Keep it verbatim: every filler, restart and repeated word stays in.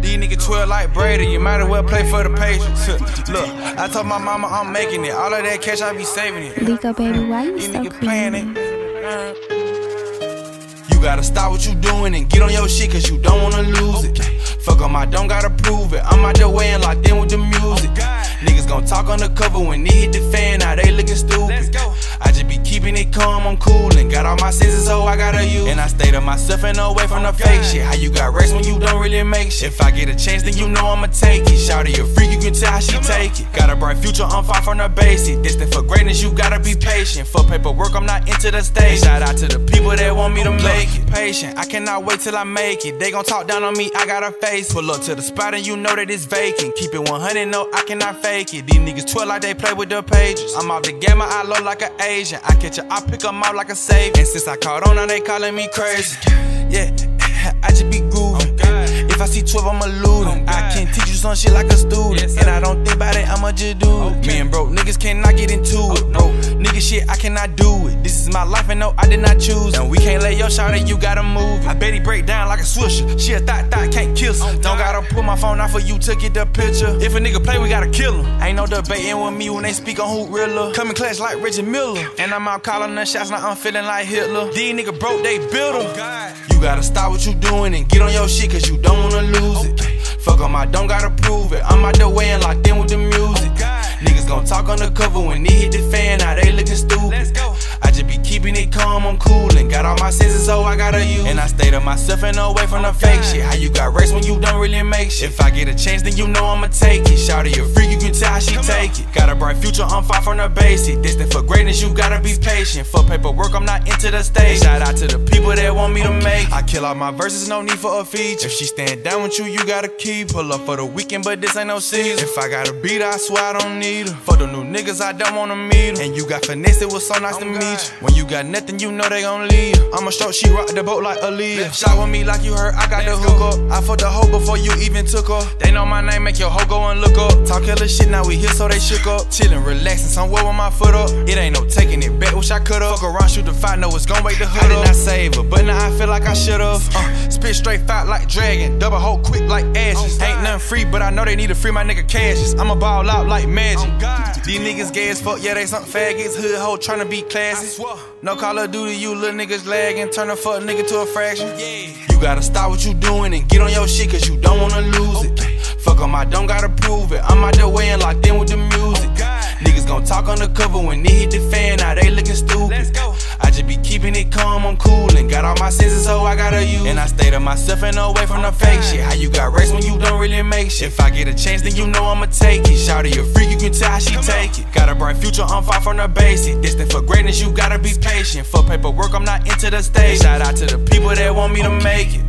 These niggas twirl like Brady, you might as well play for the Patriots. Look, I told my mama I'm making it. All of that cash, I be saving it. Lico, baby, why you These so niggas playing creepy? it. You gotta stop what you doing and get on your shit, cause you don't wanna lose it. Fuck 'em, I don't gotta prove it. I'm out the way and locked in with the music. Niggas gon' talk on the cover when it hit the fan, now they looking stupid. I just be keeping it calm, I'm coolin'. Got all my senses, so I gotta use. And I stay to myself and away from the fake shit. How you got race when you don't really make shit? If I get a chance, then you know I'ma take it. Shawty a freak, you can tell how she take it. Got a bright future, I'm far from the basic. Destined for greatness, you gotta be patient. For paperwork, I'm not into the stage. Shout out to the people that want me to make it. Patient, I cannot wait till I make it. They gon' talk down on me, I gotta face. Pull up to the spot and you know that it's vacant. Keep it one hundred, no, I cannot fake it. These niggas twirl like they play with the pages. I'm off the gamma, I low like an Asian. I catch a, I pick 'em out like a save. And since I caught on, now they calling me crazy. Yeah, I just be grooving. If I see twelve, I'ma loot it. I can teach you some shit like a student. And I don't think about it, I'ma just do it. Me and broke niggas cannot get into it. Bro, nigga shit, I cannot do it. This is my life and no, I did not choose it. And we can't let your shawty, you gotta move it. I bet he break down like a swisher. She a thought, thought, can't kiss her. Don't gotta pull my phone out for you to get the picture. If a nigga play, we gotta kill him. Ain't no debating with me when they speak on who realer. Coming clutch like Reggie Miller. And I'm out calling the shots, now I'm feeling like Hitler. These niggas broke, they built them. You gotta stop what you doing and get on your shit, cause you don't wanna lose it. Fuck 'em, I don't gotta prove it. I'm out the way and locked in with the music. Niggas gon' talk on the cover when it hit the fan, now they looking stupid. I just be keeping it calm, I'm coolin'. Got all my senses, so I gotta use. And I stay to myself and away from the fake shit. How you got race when you don't really make shit? If I get a chance, then you know I'ma take it. Shawty a freak, you can tell how she take it. Got a bright future, I'm far from the basic. Destined for greatness, you gotta be patient. For paperwork, I'm not into the stage. Shout out to the people that want me to make it. I kill all my verses, no need for a feature. If she stand down with you, you gotta keep. Pull up for the weekend, but this ain't no season. If I got a beat, I swear I don't need her. For the new niggas, I don't wanna meet her. And you got finesse, it was so nice to meet you. When you got nothing, you know they gon' leave. I'm a stroke, she rock the boat like Aaliyah. Shot with me like you heard, I got the hook up. I fucked the hoe before you even took her. They know my name, make your hoe go and look up. Talk hella shit, now we here, so they shook up. Chillin', relaxing, somewhere with my foot up. It ain't no taking it back, wish I could've. Fuck around, shoot the fight, know it's gon' wake the hood up. I did not save her, but now I feel like I should've. Uh, spit straight fight like dragon, double hole quick like ashes. Ain't nothing free, but I know they need to free my nigga cashes. I'ma ball out like magic. These niggas gay as fuck, yeah, they some faggots. Hood hoe tryna be classy. No Call of Duty, you little niggas lagging. Turn a fuck nigga to a fraction. You gotta stop what you doing and get on your shit, cause you don't wanna lose it. Fuck 'em, I don't gotta prove it. I'm out the way and locked in with the music. Niggas gon' talk on the cover when it hit the fan, now they looking stupid. I just be keeping it calm, I'm coolin'. Got all my senses, so I gotta use. And I stay to myself and away from the fake shit. How you got race when you don't really make shit? If I get a chance, then you know I'ma take it. Shawty a freak, you can tell how she take it. Got a bright future, I'm far from the basic. Destined for greatness, you gotta be patient. For paperwork, I'm not into the stage. Shout out to the people that want me to make it.